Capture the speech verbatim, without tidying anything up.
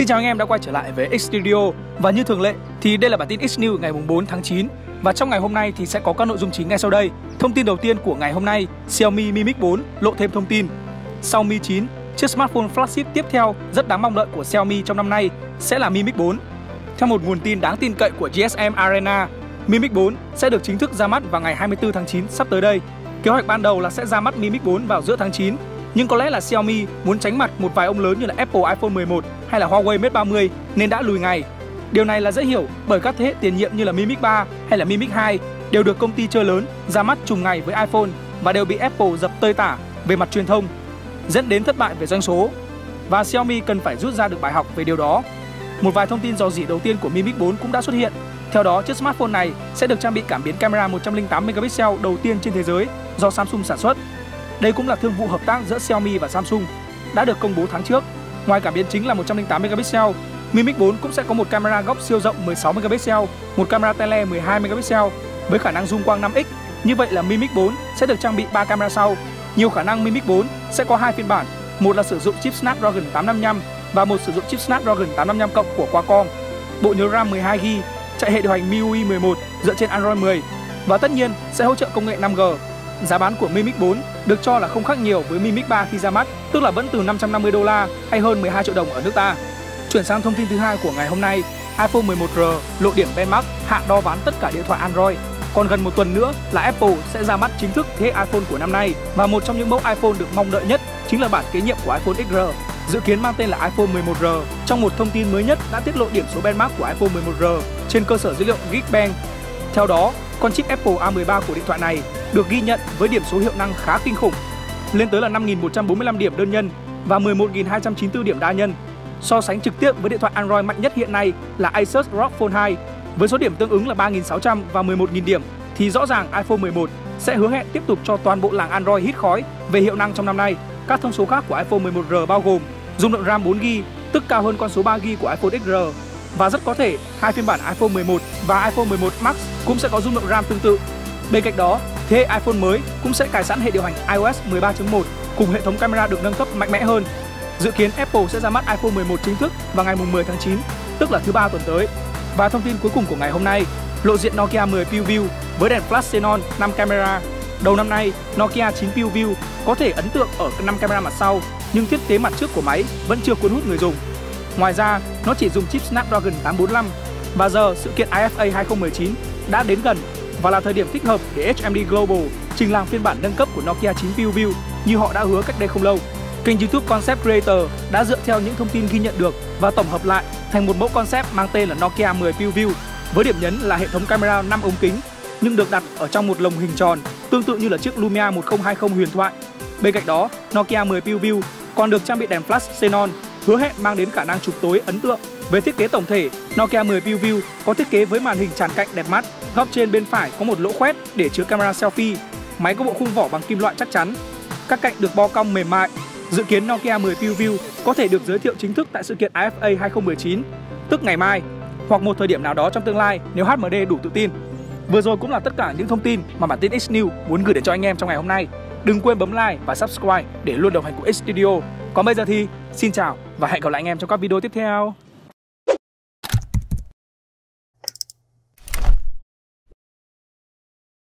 Xin chào anh em đã quay trở lại với X Studio. Và như thường lệ thì đây là bản tin X News ngày bốn tháng chín. Và trong ngày hôm nay thì sẽ có các nội dung chính ngay sau đây. Thông tin đầu tiên của ngày hôm nay, Xiaomi Mi Mix bốn lộ thêm thông tin. Sau Mi chín, chiếc smartphone flagship tiếp theo rất đáng mong đợi của Xiaomi trong năm nay sẽ là Mi Mix bốn. Theo một nguồn tin đáng tin cậy của G S M Arena, Mi Mix bốn sẽ được chính thức ra mắt vào ngày hai mươi tư tháng chín sắp tới đây. Kế hoạch ban đầu là sẽ ra mắt Mi Mix bốn vào giữa tháng chín, nhưng có lẽ là Xiaomi muốn tránh mặt một vài ông lớn như là Apple iPhone mười một hay là Huawei Mate ba mươi nên đã lùi ngày. Điều này là dễ hiểu bởi các thế hệ tiền nhiệm như là Mi Mix ba hay là Mi Mix hai đều được công ty chơi lớn ra mắt trùng ngày với iPhone và đều bị Apple dập tơi tả về mặt truyền thông, dẫn đến thất bại về doanh số. Và Xiaomi cần phải rút ra được bài học về điều đó. Một vài thông tin rò rỉ đầu tiên của Mi Mix bốn cũng đã xuất hiện. Theo đó, chiếc smartphone này sẽ được trang bị cảm biến camera một trăm lẻ tám megapixel đầu tiên trên thế giới do Samsung sản xuất. Đây cũng là thương vụ hợp tác giữa Xiaomi và Samsung đã được công bố tháng trước. Ngoài cảm biến chính là một trăm lẻ tám megapixel, Mi Mix bốn cũng sẽ có một camera góc siêu rộng mười sáu megapixel, một camera tele mười hai megapixel với khả năng zoom quang năm x. Như vậy là Mi Mix bốn sẽ được trang bị ba camera sau. Nhiều khả năng Mi Mix bốn sẽ có hai phiên bản, một là sử dụng chip Snapdragon tám năm năm và một sử dụng chip Snapdragon tám năm năm cộng của Qualcomm. Bộ nhớ RAM mười hai gi ga bai, chạy hệ điều hành M I U I mười một dựa trên Android mười và tất nhiên sẽ hỗ trợ công nghệ năm G. Giá bán của Mi Mix bốn được cho là không khác nhiều với Mi Mix ba khi ra mắt, tức là vẫn từ năm trăm năm mươi đô la hay hơn mười hai triệu đồng ở nước ta. Chuyển sang thông tin thứ hai của ngày hôm nay, iPhone mười một R lộ điểm benchmark hạng đo ván tất cả điện thoại Android. Còn gần một tuần nữa là Apple sẽ ra mắt chính thức thế hệ iPhone của năm nay và một trong những mẫu iPhone được mong đợi nhất chính là bản kế nhiệm của iPhone X R, dự kiến mang tên là iPhone mười một R. Trong một thông tin mới nhất đã tiết lộ điểm số benchmark của iPhone mười một R trên cơ sở dữ liệu Geekbench. Theo đó, con chip Apple A mười ba của điện thoại này được ghi nhận với điểm số hiệu năng khá kinh khủng, lên tới là năm nghìn một trăm bốn mươi lăm điểm đơn nhân và mười một nghìn hai trăm chín mươi tư điểm đa nhân. So sánh trực tiếp với điện thoại Android mạnh nhất hiện nay là Asus ROG Phone hai với số điểm tương ứng là ba nghìn sáu trăm và mười một nghìn điểm, thì rõ ràng iPhone mười một sẽ hứa hẹn tiếp tục cho toàn bộ làng Android hít khói về hiệu năng trong năm nay. Các thông số khác của iPhone mười một R bao gồm dung lượng RAM bốn gi ga bai, tức cao hơn con số ba gi ga bai của iPhone X R, và rất có thể hai phiên bản iPhone mười một và iPhone mười một Max cũng sẽ có dung lượng RAM tương tự. Bên cạnh đó, thế hệ iPhone mới cũng sẽ cài sẵn hệ điều hành iOS mười ba chấm một cùng hệ thống camera được nâng cấp mạnh mẽ hơn. Dự kiến Apple sẽ ra mắt iPhone mười một chính thức vào ngày mười tháng chín, tức là thứ ba tuần tới. Và thông tin cuối cùng của ngày hôm nay, lộ diện Nokia mười PureView với đèn flash xenon năm camera. Đầu năm nay, Nokia chín PureView có thể ấn tượng ở năm camera mặt sau, nhưng thiết kế mặt trước của máy vẫn chưa cuốn hút người dùng. Ngoài ra, nó chỉ dùng chip Snapdragon tám bốn lăm và giờ sự kiện I F A hai không một chín đã đến gần và là thời điểm thích hợp để H M D Global trình làng phiên bản nâng cấp của Nokia chín PureView như họ đã hứa cách đây không lâu. Kênh YouTube Concept Creator đã dựa theo những thông tin ghi nhận được và tổng hợp lại thành một mẫu concept mang tên là Nokia mười PureView với điểm nhấn là hệ thống camera năm ống kính nhưng được đặt ở trong một lồng hình tròn tương tự như là chiếc Lumia một không hai không huyền thoại. Bên cạnh đó, Nokia mười PureView còn được trang bị đèn flash xenon, hứa hẹn mang đến khả năng chụp tối ấn tượng. Về thiết kế tổng thể, Nokia mười PureView có thiết kế với màn hình tràn cạnh đẹp mắt, góc trên bên phải có một lỗ khoét để chứa camera selfie. Máy có bộ khung vỏ bằng kim loại chắc chắn, các cạnh được bo cong mềm mại. Dự kiến Nokia mười PureView có thể được giới thiệu chính thức tại sự kiện I F A hai không một chín, tức ngày mai, hoặc một thời điểm nào đó trong tương lai nếu H M D đủ tự tin. Vừa rồi cũng là tất cả những thông tin mà bản tin X News muốn gửi đến cho anh em trong ngày hôm nay. Đừng quên bấm like và subscribe để luôn đồng hành cùng X Studio. Còn bây giờ thì xin chào và hẹn gặp lại anh em trong các video tiếp theo.